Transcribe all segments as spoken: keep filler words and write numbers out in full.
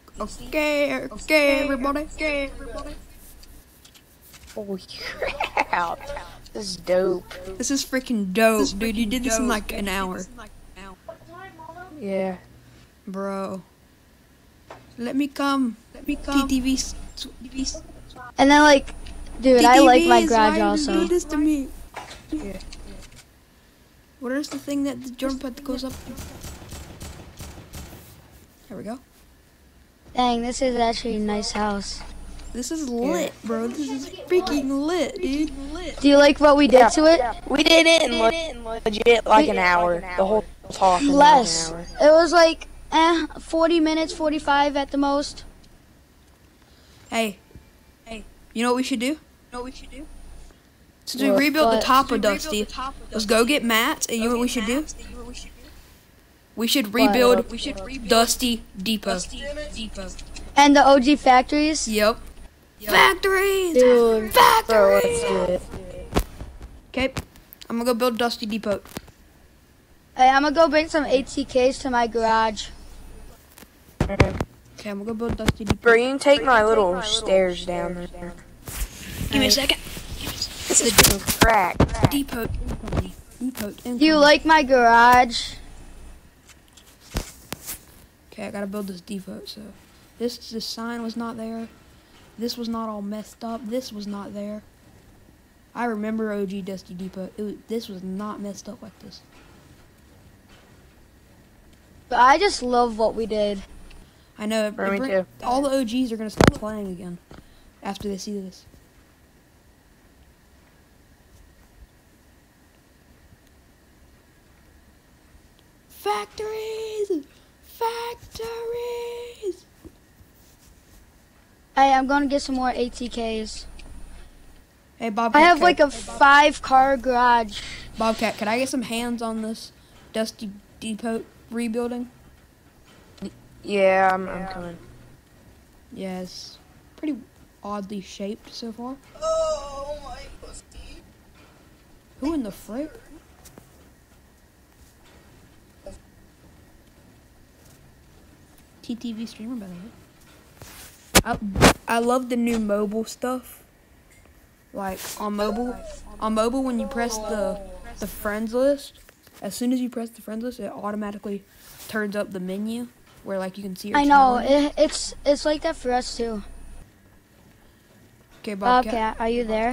Okay, okay, everybody. Okay, everybody. Holy crap. This is dope. This is freaking dope, dude. You did this in like an hour. Yeah. Bro. Let me come. Let me come. T T V. And then like, dude, I like my garage also. Do this to me. Yeah. What is the thing that the jump pad goes up? There we go. Dang, this is actually a nice house. This is lit, bro. This is freaking lit, dude. Do you like what we did Yeah. to it? We did it in le- legit like an hour. The whole talk was Less. like an hour. It was like, eh, forty minutes, forty-five at the most. Hey, hey. You know what we should do? You know what we should do? Since we What? rebuilt the What? top of Dusty, let's go get mats. And you know what we should do? We should rebuild. We should rebuild Dusty Depot. And the O G factories. Yep. Factories. Dude. Bro, let's Factories. do it. Okay, I'm gonna go build Dusty Depot. Hey, I'm gonna go bring some A T Ks to my garage. Okay, I'm gonna go build Dusty Depot. Bro, you can take my little stairs down there. Give me a second. This is getting cracked. Depot. Depot. Do you like my garage? Okay, I gotta build this depot. So, this this sign was not there. This was not all messed up. This was not there. I remember O G Dusty Depot. It was, this was not messed up like this. But I just love what we did. I know. it- Bro, it me bring- too. All the O Gs are gonna start playing again after they see this. Factories! Factories! Hey, I'm gonna get some more A T Ks. Hey, Bob. I have like a five car garage. Bobcat, can I get some hands on this Dusty Depot rebuilding? Yeah, I'm, I'm coming. Yes. Pretty oddly shaped so far. Oh my pussy. Who in the frick? T T V streamer, by the way. I, I love the new mobile stuff. Like, on mobile, on mobile when you press the, the friends list, as soon as you press the friends list, it automatically turns up the menu where, like, you can see your I know, challenge. it, it's it's like that for us too. Okay, Bobcat. Bobcat, are you there?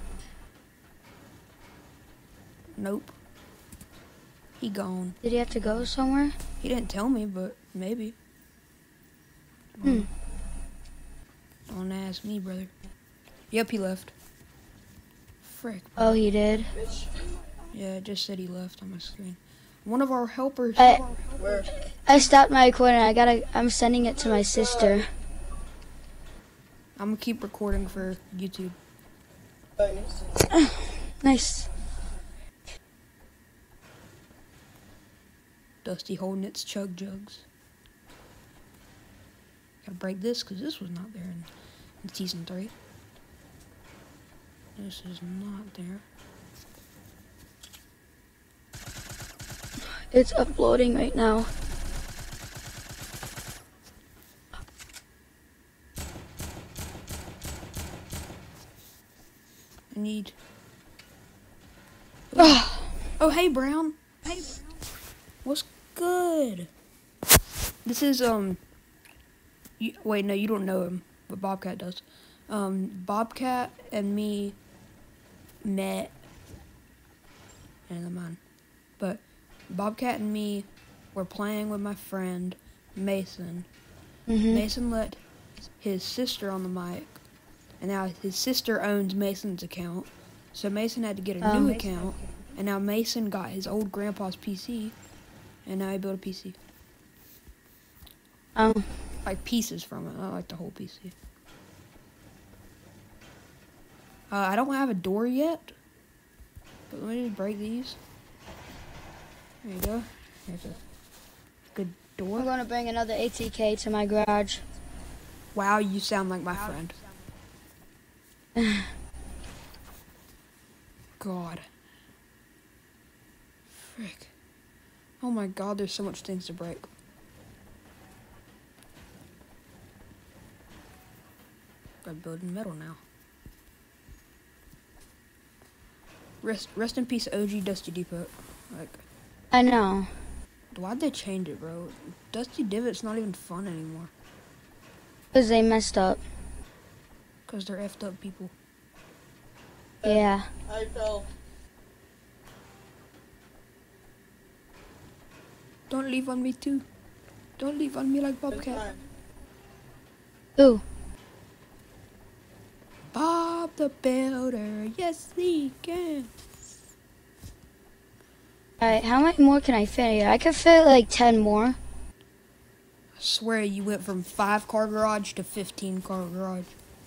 Nope. He gone. Did he have to go somewhere? He didn't tell me, but maybe. Hmm. Don't ask me, brother. Yep, he left. Frick. Oh, he did. Yeah, it just said he left on my screen. One of our helpers. I Where? I stopped my recording. I gotta. I'm sending it to my sister. I'm gonna keep recording for YouTube. Nice. Dusty holding its chug jugs. Gotta break this because this was not there in, in season three. This is not there. It's uploading right now. I need. Oh, hey, Brown. Hey, Brown. What's good? This is, um. You, wait, no, you don't know him, but Bobcat does. Um, Bobcat and me met. And the mine. But Bobcat and me were playing with my friend, Mason. Mhm. Mason let his sister on the mic. And now his sister owns Mason's account. So Mason had to get a Um, new account. And now Mason got his old grandpa's P C. And now he built a P C. Um. Like pieces from it, not like the whole P C. Uh, I don't have a door yet. But let me just break these. There you go. There's a good I'm door. gonna bring another A T K to my garage. Wow, you sound like my friend. God. Frick. Oh my god, there's so much things to break. start building metal now. Rest, rest in peace, O G Dusty Depot. Like, I know. why'd they change it, bro? Dusty Divot's not even fun anymore. Because they messed up. Cause they're effed up people. Yeah. I fell. Don't leave on me too. Don't leave on me like Bobcat. Ooh. Bob the Builder, yes he can. Alright, how many more can I fit here? I could fit like ten more. I swear you went from five car garage to fifteen car garage.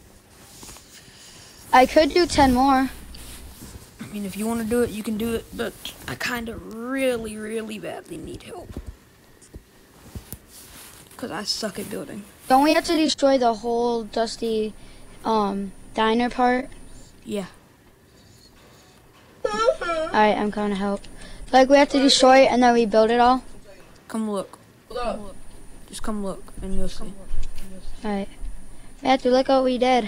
I could do ten more. I mean, if you want to do it, you can do it, but I kind of really, really badly need help. Because I suck at building. Don't we have to destroy the whole Dusty um, diner part? Yeah. Alright, I'm coming to help. Like, we have to destroy it and then rebuild it all? Come look. Come look. Just come look, and you'll see. Alright. Matthew, look what we did.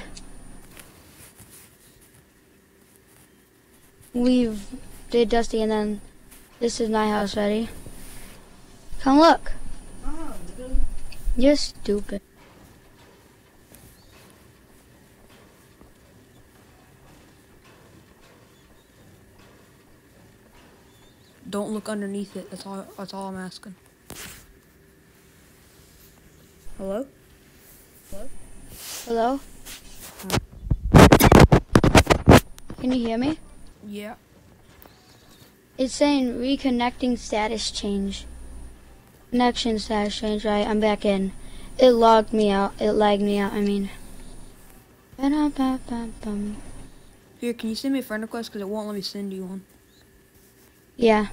We did Dusty and then this is my house ready. Come look. You're stupid. Don't look underneath it. That's all. That's all I'm asking. Hello? Hello? Hello? Can you hear me? Yeah. It's saying reconnecting status change. Connection status change, right? I'm back in. It logged me out. It lagged me out, I mean. Ba-dum-ba-ba-bum. Here, can you send me a friend request? Because it won't let me send you one. Yeah.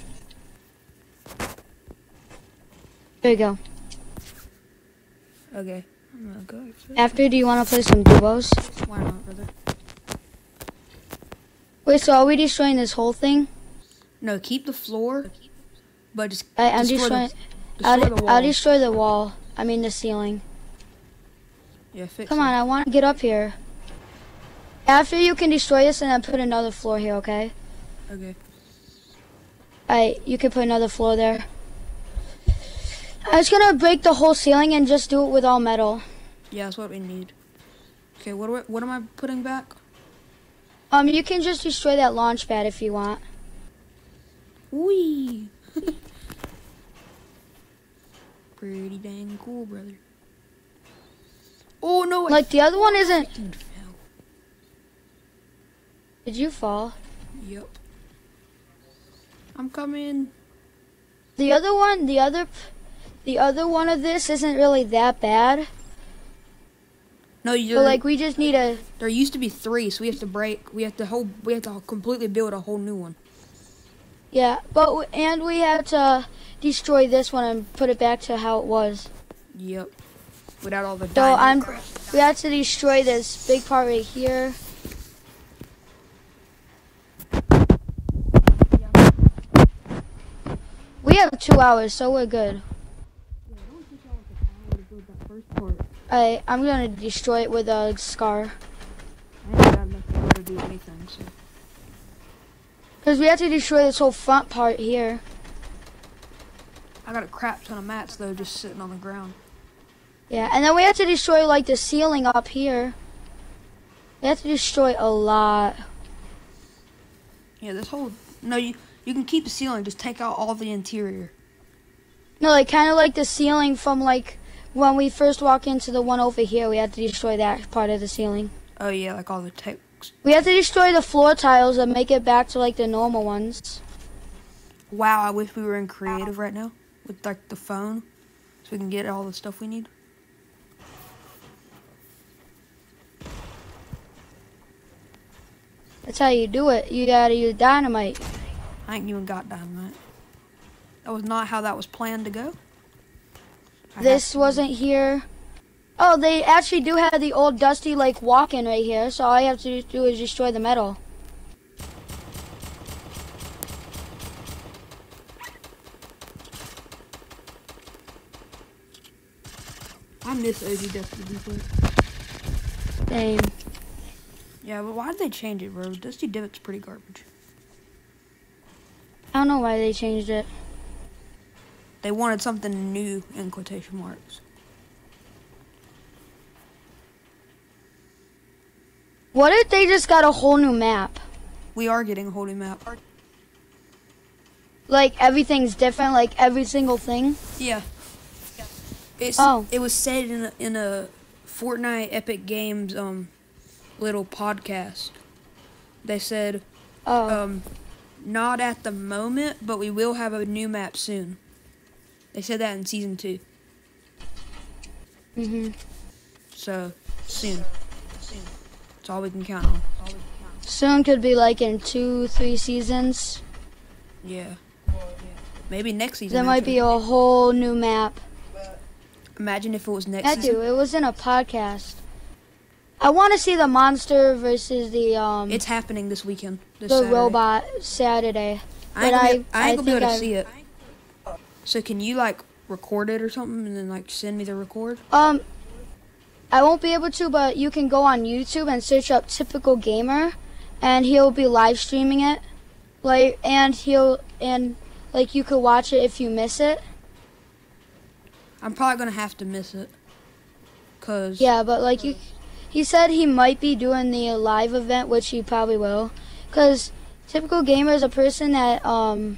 There you go. Okay. I'm gonna go. After, do you want to play some duos? Why not, brother? Wait, so are we destroying this whole thing? No, keep the floor, but just I, I'm destroy destroying. the, I'll, destroy the wall. I'll destroy the wall. I mean the ceiling. Yeah, fix Come it. on, I want to get up here. After you can destroy this and then put another floor here, okay? Okay. Alright, you can put another floor there. I was gonna break the whole ceiling and just do it with all metal. Yeah, that's what we need. Okay, what do I, what am I putting back? Um, you can just destroy that launch pad if you want. Wee. Pretty dang cool, brother. Oh no! I Like the other one isn't. freaking fell. Did you fall? Yep. I'm coming. The other one, the other, the other one of this isn't really that bad. No, you. But like we just need a. There used to be three, so we have to break. We have to whole. We have to completely build a whole new one. Yeah, but w- and we have to destroy this one and put it back to how it was. Yep. Without all the. So dynamite I'm. crap. We have to destroy this big part right here. We have two hours, so we're good. I I'm gonna destroy it with a scar. I ain't got enough power to do anything, so. Cause we have to destroy this whole front part here. I got a crap ton of mats though, just sitting on the ground. Yeah, and then we have to destroy like the ceiling up here. We have to destroy a lot. Yeah, this whole. No, you you can keep the ceiling. Just take out all the interior. No, like kind of like the ceiling from like when we first walk into the one over here. We have to destroy that part of the ceiling. Oh yeah, like all the text. We have to destroy the floor tiles and make it back to like the normal ones. Wow, I wish we were in creative right now with like the phone, so we can get all the stuff we need. That's how you do it. You gotta use dynamite. I ain't even got dynamite. That was not how that was planned to go. I This have- wasn't here. Oh, they actually do have the old Dusty like walk-in right here. So all I have to do is destroy the metal. I miss O G Dusty Depot. Same. Yeah, but why did they change it, bro? Dusty Divot's pretty garbage. I don't know why they changed it. They wanted something new in quotation marks. What if they just got a whole new map? We are getting a whole new map. Like everything's different, like every single thing? Yeah. It's, Oh. It was said in a, in a Fortnite Epic Games um little podcast. They said, Oh. um, not at the moment, but we will have a new map soon. They said that in season two. hmm So, soon. That's all we can count on. Soon could be like in two, three seasons. Yeah. Maybe next season. There might be actually. a whole new map. Imagine if it was next I season. do. It was in a podcast. I want to see the monster versus the um It's happening this weekend. This the Saturday. robot Saturday. I ain't But gonna, I- be, I I ain't gonna be able think to I- see it. So can you like record it or something and then like send me the record? Um, I won't be able to, but you can go on YouTube and search up Typical Gamer, and he'll be live streaming it. Like, and he'll and like you could watch it if you miss it. I'm probably gonna have to miss it. Cause Yeah, but like you, he said he might be doing the live event, which he probably will, cause Typical Gamer is a person that um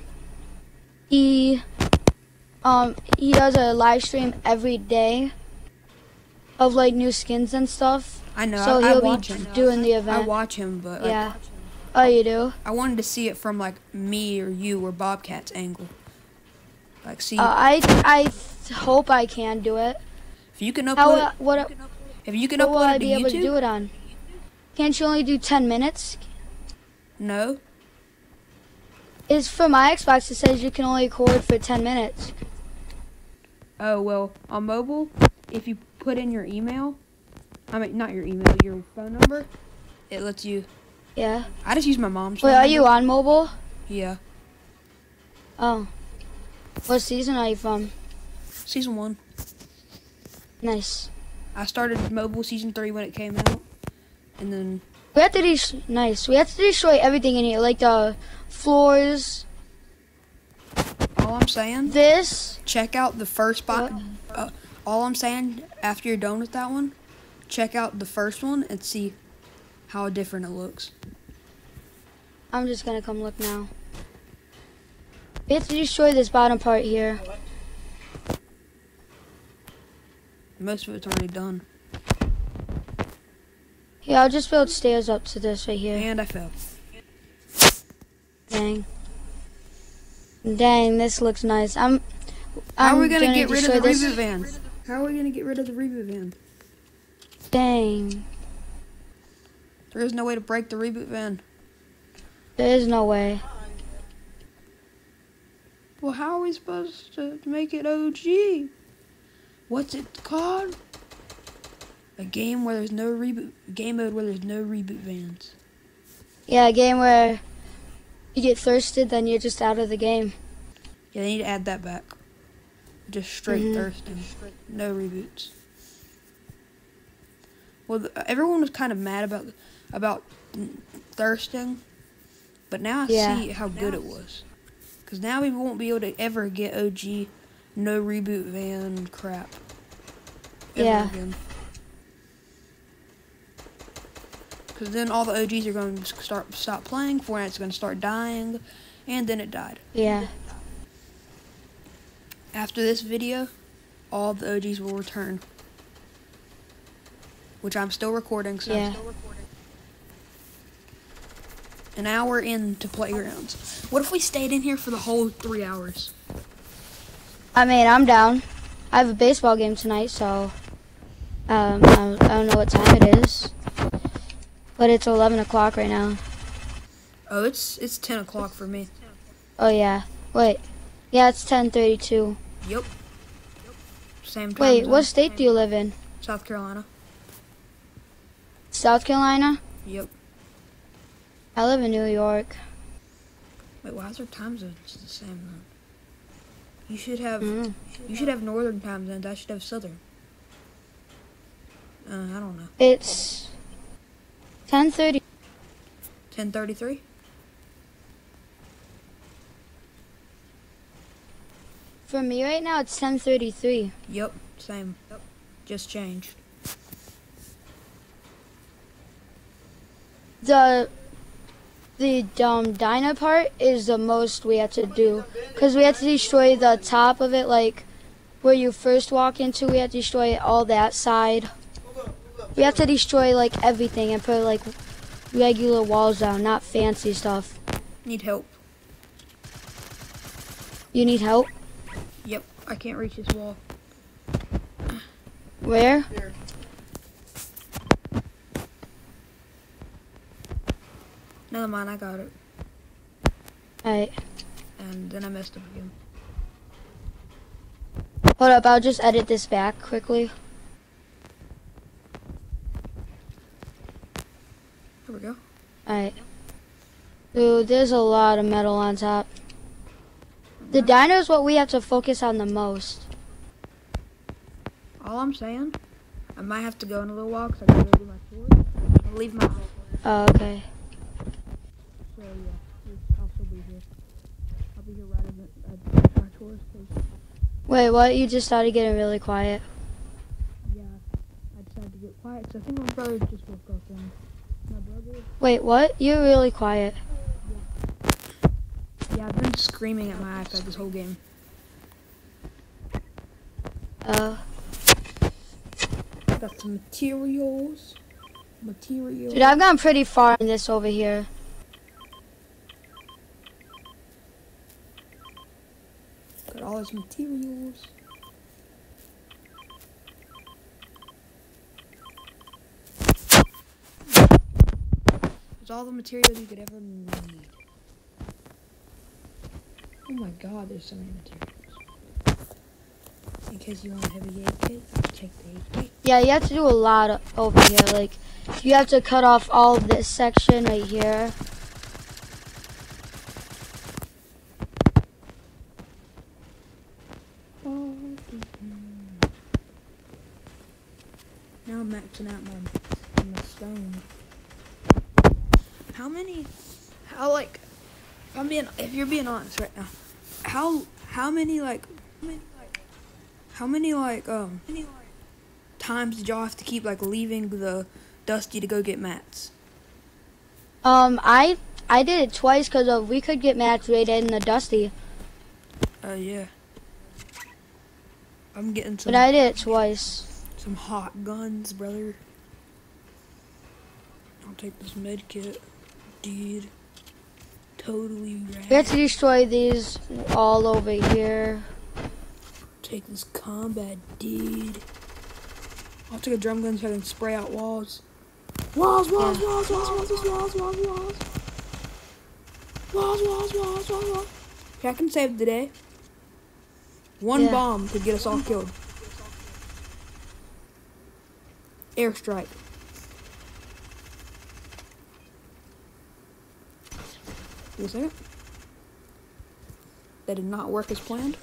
he um he does a live stream every day of like new skins and stuff. I know So I, I he'll watch be him. doing the I event. watch him, but like, Yeah. Oh, you do? I wanted to see it from like me or you or Bobcat's angle. Like see Uh, I I th- hope I can do it. if you can upload How it, uh, what if you can what will upload I it to be able to YouTube. do it on? Can't you only do ten minutes? No, It's for my Xbox. It says you can only record for ten minutes. oh well, on mobile, if you put in your email, I mean not your email, your phone number, it lets you. Yeah. I just use my mom's. Wait, phone are you number. on mobile? Yeah, Oh. What season are you from? season one. Nice. I started mobile season three when it came out, and then We have to de- nice. We have to destroy everything in here, like the floors. all I'm saying, This. check out the first spot. Uh, all I'm saying, after you're done with that one, check out the first one and see how different it looks. I'm just gonna come look now. We have to destroy this bottom part here. Most of it's already done, Yeah, I'll just build stairs up to this right here. and I fell. Dang. Dang, this looks nice. I'm. How I'm are we gonna, get rid of the destroy this. reboot van? How are we gonna get rid of the reboot van? Dang. There is no way to break the reboot van. There is no way. Well, how are we supposed to make it O G? What's it called? A game where there's no reboot. Game mode where there's no reboot vans. Yeah, a game where you get thirsted, then you're just out of the game. Yeah, they need to add that back. Just straight Mhm. thirsting. No reboots. Well, the, everyone was kind of mad about about thirsting, but now I Yeah. see how good it was. Because now we won't be able to ever get O G, no reboot van crap. Ever Yeah. again. Because then all the O Gs are going to start stop playing, Fortnite's going to start dying, and then it died. Yeah. After this video, all the O Gs will return. Which I'm still recording, so Yeah. an hour into Playgrounds. What if we stayed in here for the whole three hours? I mean, I'm down. I have a baseball game tonight, so um, I don't I don't know what time it is, but it's eleven o'clock right now. Oh, it's it's ten o'clock for me. Oh yeah. Wait. Yeah, it's ten thirty-two. Yep. Same time. Wait, zone. what state do you live in? South Carolina. South Carolina? Yep. I live in New York. Wait, why is our time zones the same then? You should have Mm. you should have northern time zones. I should have southern. Uh, I don't know. It's ten thirty. ten thirty-three? For me right now, it's ten thirty-three. Yep, same. Yep. Just changed. The the um, dino part is the most we have to do. Because we have to destroy the top of it, like where you first walk into. We have to destroy all that side. We have to destroy like everything and put like regular walls down, not fancy stuff. Need help. You need help? Yep, I can't reach this wall. Where? Here. Never mind, I got it. Alright. And then I messed up again. Hold up, I'll just edit this back quickly. Here we go. Alright. Dude, there's a lot of metal on top. The dino is what we have to focus on the most. All I'm saying, I might have to go in a little while because I gotta go do my chores. I'll leave my house. Oh, okay. So yeah, I'll still be here. I'll be here right as I my chores. Cause, Wait, what? You just started getting really quiet. yeah, I decided to get quiet because I think my brother just woke up and my brother. Wait, what? You're really quiet. Yeah, I've been screaming at my iPad this whole game. Uh, Got some materials. Materials. dude, I've gone pretty far in this over here. Got all these materials. There's all the materials you could ever need. Oh my god, there's so many materials. In case you want a heavy A K, I'll take the A K. Yeah, you have to do a lot of, over here. Like, you have to cut off all of this section right here. Now I'm maxing out my, my stone. How many, how like, if I'm being, if you're being honest right now, how, how many like, how many like, how many like, um, times did y'all have to keep like leaving the Dusty to go get mats? Um, I I did it twice because uh, we could get mats right in the Dusty. Uh, yeah. I'm getting some, But I did it twice. some hot guns, brother. I'll take this med kit, dude. Totally rad. We have to destroy these all over here. Take this combat, dude. I'll take a drum gun so I can spray out walls. Walls, walls, Yeah. walls, walls, walls, walls, walls, walls. Walls, walls, walls, walls, walls. Okay, I can save the day. One Yeah. bomb could get us all killed. Airstrike. Wait a second. That did not work as planned.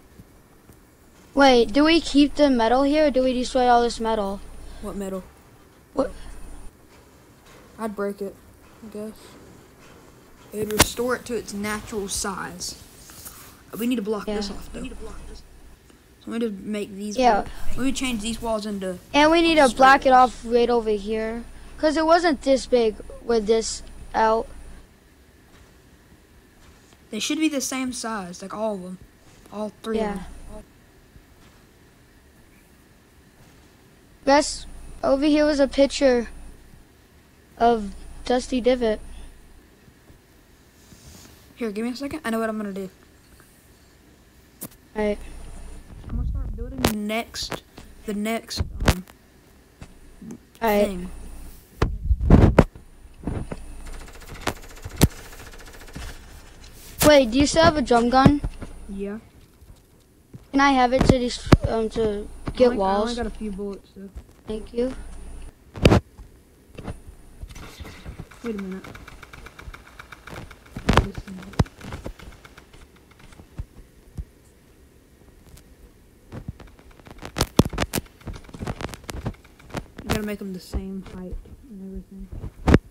Wait, do we keep the metal here or do we destroy all this metal? What metal? What? I'd break it, I guess. It would restore it to its natural size. We need to block this Yeah. off, though. So we need to make these. Yeah. We need to change these walls into. And we need to block it off right over here. Because it wasn't this big with this out. They should be the same size, like all of them, all three of Yeah. them. Guys, over here was a picture of Dusty Divot. Here, give me a second. I know what I'm gonna do. Alright. I'm gonna start building the next, the next um, Alright. thing. Wait, do you still have a drum gun? Yeah. Can I have it to dis- um to I get only, I walls? only got a few bullets, though. Thank you. Wait a minute. You gotta make them the same height and everything.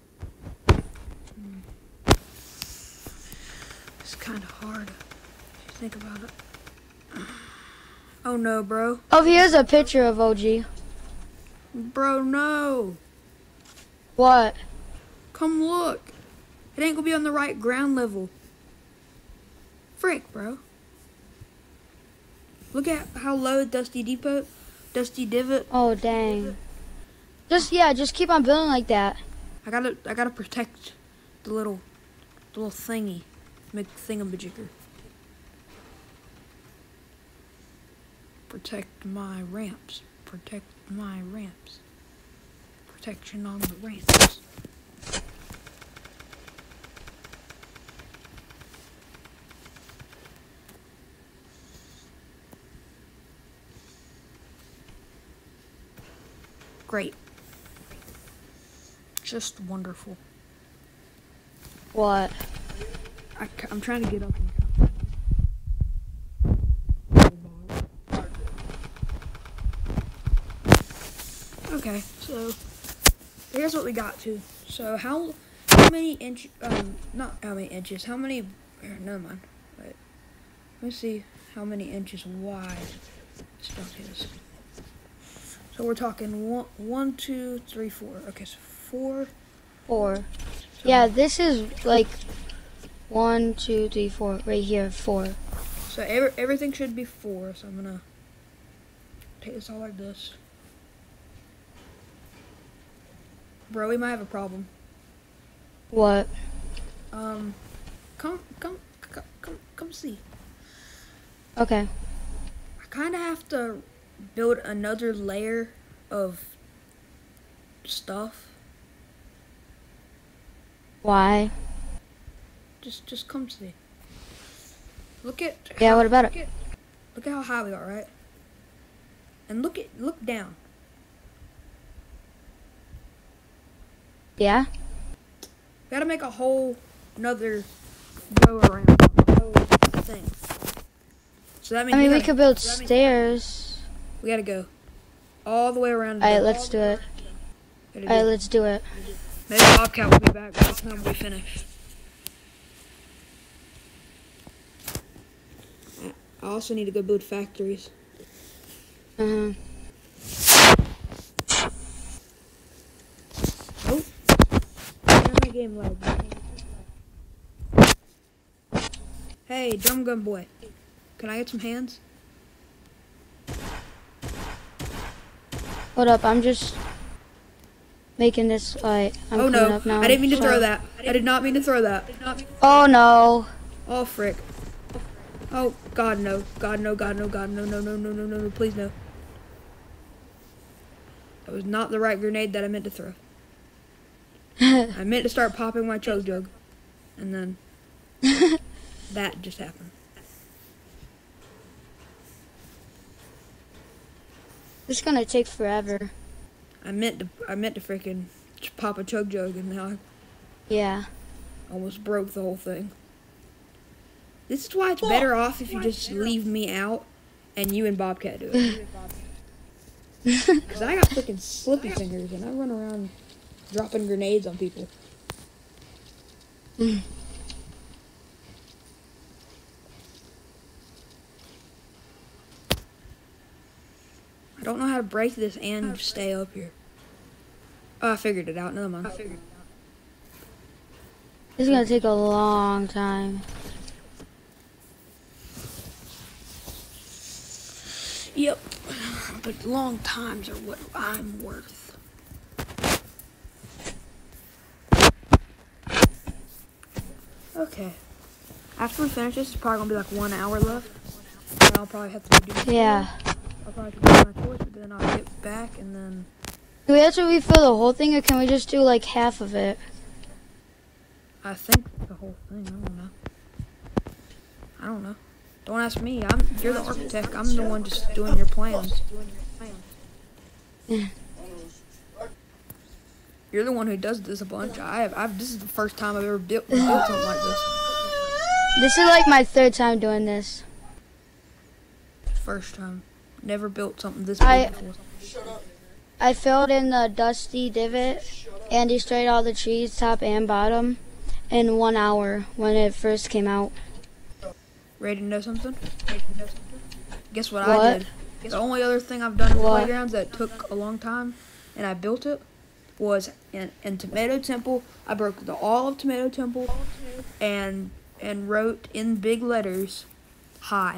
It's kind of hard if you think about it. Oh no, bro. Oh, here's a picture of O G. Bro, no. What? Come look. It ain't gonna be on the right ground level. Frick, bro. Look at how low Dusty Depot, Dusty Divot. Oh, dang. Just, yeah, just keep on building like that. I gotta, I gotta protect the little, the little thingy, make thingamajigger. Protect my ramps. Protect my ramps. Protection on the ramps. Great. Just wonderful. What? I, am trying to get up. Okay, so here's what we got to. So how how many inch um not how many inches, how many here, never mind. Wait. Let me see how many inches wide stuff is. So we're talking one one, two, three, four. Okay, so four. Four. So Yeah, this is like one, two, three, four. Right here, four. So every, everything should be four, so I'm gonna take this all like this. Bro, we might have a problem. What? Um, come, come, come, come, come see. Okay. I kind of have to build another layer of stuff. Why? Just, just come see. Look at. Yeah, how- what about look it? At, look at how high we are, right? And look at, look down. Yeah? Gotta make a whole another go around the whole thing. So that means I mean, we, we gotta, could build so that means stairs. we gotta go all the way around. Alright, the- let's do it. gotta Alright, do- let's do it. Maybe Bobcat will be back by the time we finish. I also need to go build factories. Uh-huh. Oh, yeah, my game lag. Hey, drum gun boy, can I get some hands? Hold up, I'm just making this, like, I'm Oh coming no, up now. I didn't mean to throw Sorry. that. I did not mean to throw that. Oh no. Oh frick. Oh God no, God no, God no, God no, no, no, no, no, no, no, please no. That was not the right grenade that I meant to throw. I meant to start popping my chug jug, and then that just happened. It's gonna take forever. I meant to, I meant to freaking pop a chug jug, and now I Yeah. almost broke the whole thing. This is why it's better off if you just leave me out, and you and Bobcat do it. Cause I got freaking slippy fingers, and I run around dropping grenades on people. I don't know how to break this and stay up here. Oh, I figured it out. Never mind. I figured it out. It's gonna take a long time. Yep. But long times are what I'm worth. Okay. After we finish this, it's probably gonna be like one hour left. And I'll probably have to do my Yeah. I'll probably do my chores, but then I'll get back and then Do we have to refill the whole thing, or can we just do like half of it? I think the whole thing. I don't know. I don't know. Don't ask me. I'm you're the architect. I'm the one just doing your plans. You're the one who does this a bunch. I have. I've. This is the first time I've ever built, built something like this. This is like my third time doing this. First time. Never built something this big I- before. I filled in the dusty divot and destroyed all the trees, top and bottom, in one hour when it first came out. Ready to know something? Guess what, What? I did? The only other thing I've done in What? playgrounds that took a long time, and I built it, was in, in Tomato Temple. I broke the all of Tomato Temple, and and wrote in big letters, "Hi."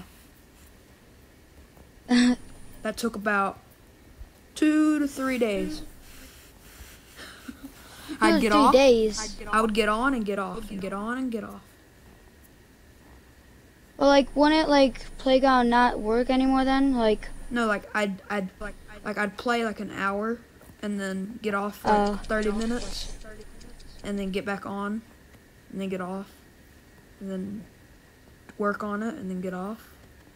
That took about two to three days. I'd get three off. days. I would get on and get off, and get on and get off. Well, like, wouldn't like playground not work anymore then? Like, No, like I'd I'd like like I'd play like an hour, and then get off for like Oh. thirty minutes, and then get back on, and then get off, and then work on it, and then get off.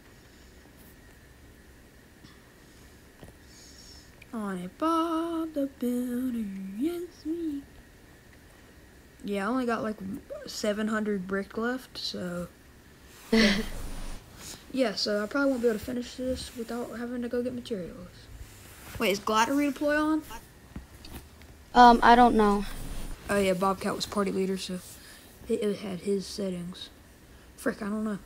On a Bob the Builder, yes me. Yeah, I only got like seven hundred brick left, so yeah. Yeah, so I probably won't be able to finish this without having to go get materials. Wait, is Glider redeploy on? um, I don't know. Oh yeah, Bobcat was party leader, so it, it had his settings. Frick, I don't know.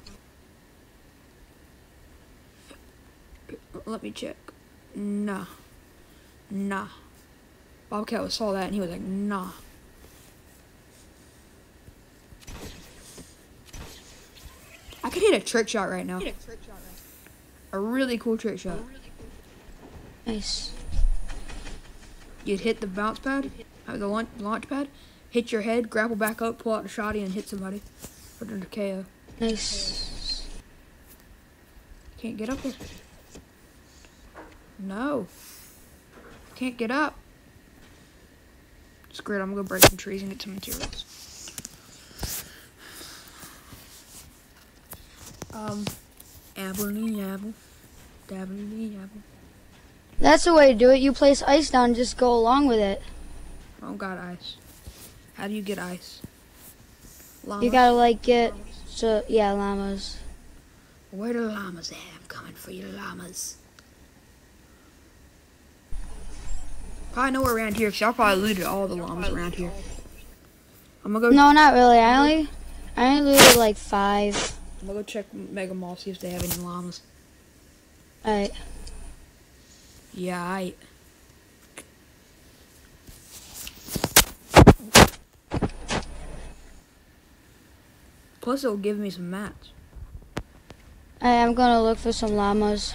Let me check. Nah. Nah. Bobcat was saw that and he was like, nah. I could hit a trick shot right now. A really cool trick shot. Nice. You'd hit the bounce pad, uh, the launch, launch pad, hit your head, grapple back up, pull out the shotty, and hit somebody. Put it into K O. Nice. Can't get up there. No. Can't get up. Screw it, I'm gonna break some trees and get some materials. Um, apple, apple, dabble, apple. That's the way to do it. You place ice down, just go along with it. I don't got ice. How do you get ice? You Llamas? gotta like get, so yeah, llamas. Where the llamas at? I'm coming for you, llamas. Probably nowhere around here, because y'all probably looted all the llamas around here. I'm gonna go. No, not really. I only, I only looted like five. I'm gonna go check Mega Mall, see if they have any llamas. Alright. Yeah, I. Plus, it'll give me some mats. I am gonna look for some llamas.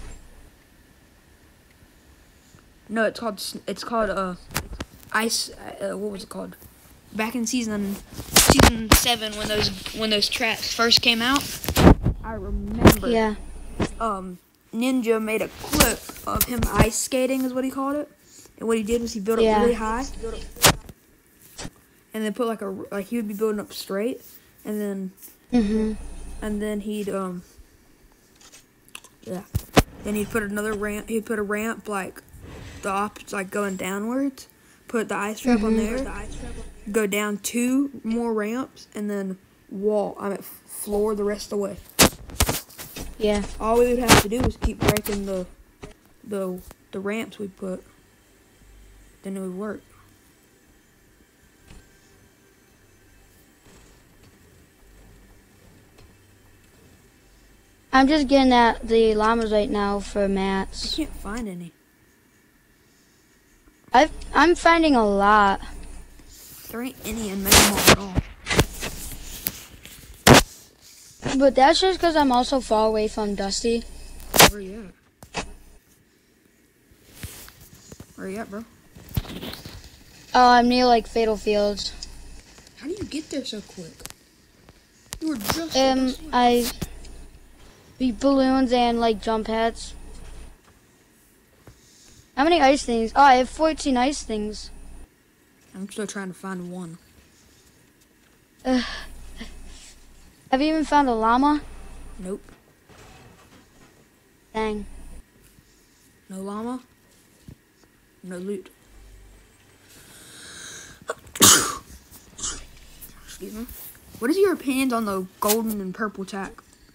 No, it's called. s- It's called uh, ice. Uh, what was it called? Back in season season seven, when those when those traps first came out, I remember. Yeah. Um, Ninja made a clip of him ice skating, is what he called it. And what he did was he built Yeah. up really high, and then put like a like he would be building up straight, and then Mhm. and then he'd um yeah, then he'd put another ramp. He'd put a ramp like the opposite, like going downwards. Put the ice trap on there. Go down two more ramps, and then wall. I mean floor the rest of the way. Yeah. All we would have to do is keep breaking the the the ramps we put. Then it would work. I'm just getting at the llamas right now for I mats. can't find any. I've, I'm finding a lot. There ain't any in Mega Mall at all. But that's just because I'm also far away from Dusty. Where you at? Where you at, bro? Oh, I'm near like Fatal Fields. How do you get there so quick? You were just. Um, I beat balloons and like jump pads. How many ice things? Oh, I have fourteen ice things. I'm still trying to find one. Uh, have you even found a llama? Nope. Dang. No llama. No loot. Excuse me. What is your opinions on the golden and purple tack?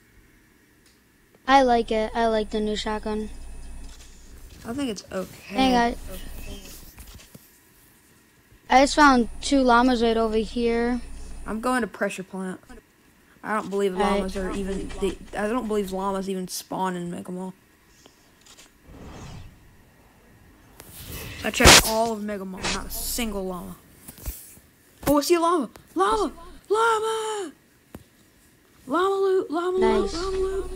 I like it. I like the new shotgun. I think it's okay. Dang, I, I just found two llamas right over here. I'm going to pressure plant. I don't believe Alright. llamas are even. They, I don't believe llamas even spawn in Mega Mall. I checked all of Mega Mall, not a single llama. Oh, I see a llama! Llama! Llama! Llama loot! Llama Nice. loot! Llama loot!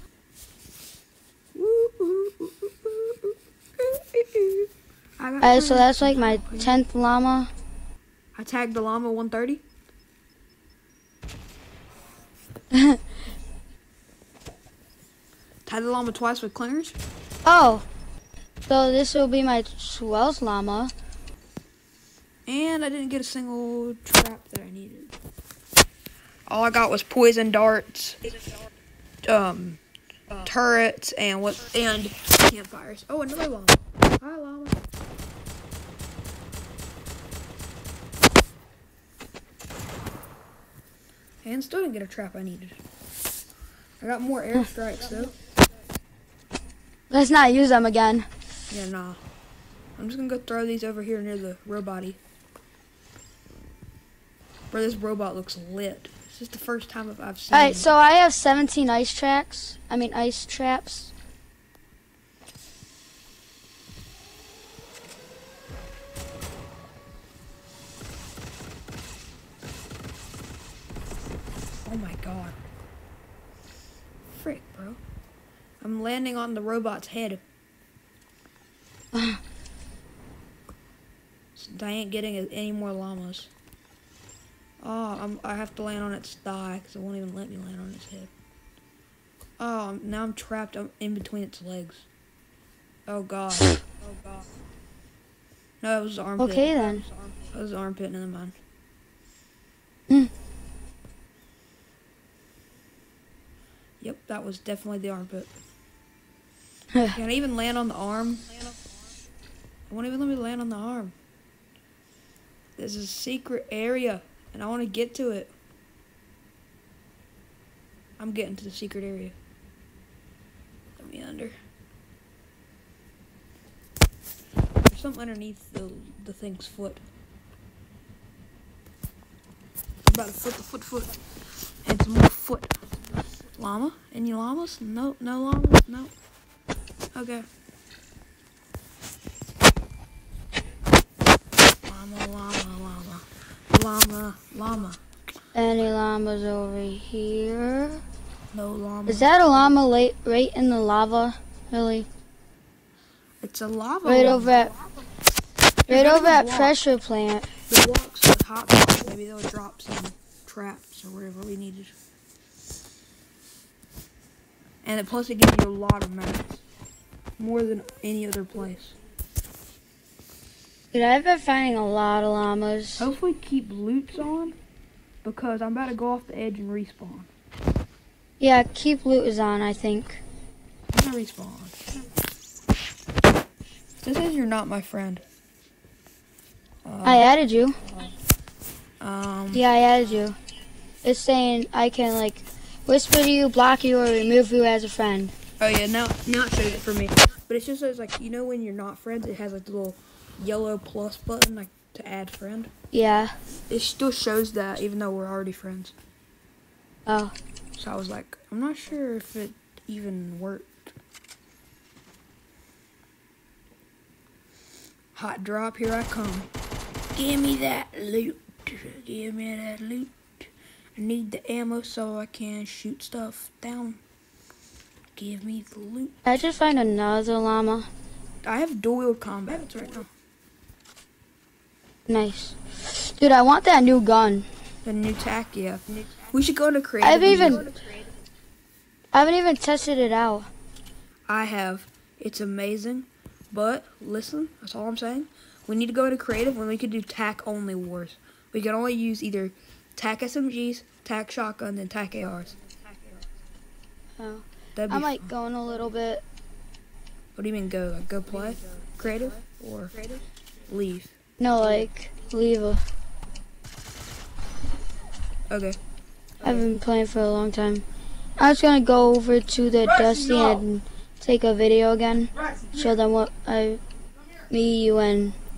I got Alright, so three. that's like my tenth llama. I tagged the llama one thirty. Tagged the llama twice with clingers. Oh, so this will be my twelfth llama. And I didn't get a single trap that I needed. All I got was poison darts, um, turrets, and what and campfires. Oh, another llama. Hi, llama. And still didn't get a trap I needed. I got more airstrikes though. Let's not use them again. Yeah, nah. I'm just gonna go throw these over here near the robot-y. Bro, this robot looks lit. This is the first time I've, I've seen Alright, it. so I have seventeen ice tracks. I mean ice traps. Oh my god. Frick, bro. I'm landing on the robot's head. Since I ain't getting any more llamas. Oh, I'm, I have to land on its thigh because it won't even let me land on its head. Oh, I'm- now I'm trapped um, in between its legs. Oh god. Oh god. No, it was the armpit. Okay then. It was the armpit, never mind. Mm. Yep, that was definitely the armpit. Can I even land on the arm? It won't even let me land on the arm. There's a secret area, and I want to get to it. I'm getting to the secret area. Let me under. There's something underneath the, the thing's foot. About a foot, the foot, foot. And some more foot. Llama? Any llamas? No, no llamas? No. Okay. Llama, llama, llama. Llama, llama. Any llamas over here? No llama. Is that a llama late, right in the lava? Really? It's a lava Right llama. over at, You're right gonna over at walk. pressure plant. The blocks with hot blocks. Maybe they'll drop some traps or whatever we needed. And it, plus it gives you a lot of mats. More than any other place. Dude, I've been finding a lot of llamas. Hopefully keep loots on. Because I'm about to go off the edge and respawn. Yeah, keep loot is on, I think. I'm gonna respawn. This says you're not my friend. Uh, I added you. um, Yeah, I added you. It's saying I can, like, whisper to you, block you, or remove you as a friend. Oh yeah, now now it shows it for me. But it just says like, you know when you're not friends, it has like the little yellow plus button like to add friend. Yeah. It still shows that even though we're already friends. Oh. So I was like, I'm not sure if it even worked. Hot drop, here I come. Give me that loot. Give me that loot. I need the ammo so I can shoot stuff down. Give me the loot. I just find another llama. I have dual combats right now. Nice. Dude, I want that new gun. The new tack, yeah. We should go into creative. I haven't and use even, it. I haven't even tested it out. I have. It's amazing. But, listen, that's all I'm saying. We need to go into creative when we could do tack only wars. We can only use either tack S M Gs, tack shotguns, and tack A Rs. Oh. That'd be I might fun. go in a little bit. What do you mean go? Like go play? Creative? Or leave? No, like, leave a... Okay. I've been playing for a long time. I was gonna go over to the Dusty and take a video again. Show them what I, me, you, and